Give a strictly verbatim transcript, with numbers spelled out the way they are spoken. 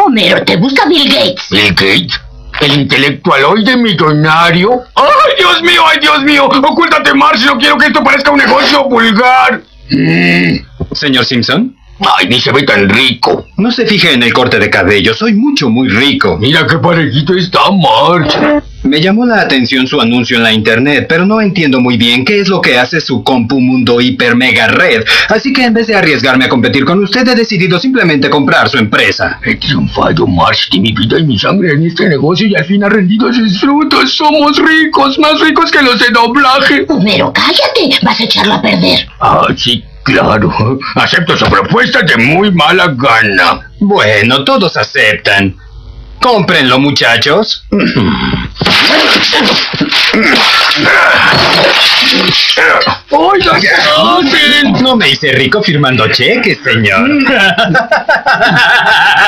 Homero, ¿te gusta Bill Gates? ¿Bill Gates? ¿El intelectualoide millonario? ¡Ay, Dios mío, ay, Dios mío! ¡Ocúltate, Marge! No quiero que esto parezca un negocio vulgar. Mm. Señor Simpson. Ay, ni se ve tan rico. No se fije en el corte de cabello, soy mucho, muy rico. Mira qué parejito está, Marge. Me llamó la atención su anuncio en la internet, pero no entiendo muy bien qué es lo que hace su compu mundo hiper mega red. Así que en vez de arriesgarme a competir con usted, he decidido simplemente comprar su empresa. He triunfado, Marge, de mi vida y mi sangre en este negocio y al fin ha rendido sus frutos. Somos ricos, más ricos que los de doblaje. Homero, cállate, vas a echarlo a perder. Ah, sí. Claro, acepto su propuesta de muy mala gana. Bueno, todos aceptan. Cómprenlo, muchachos. ¡Oiga, qué hacen! No me hice rico firmando cheques, señor.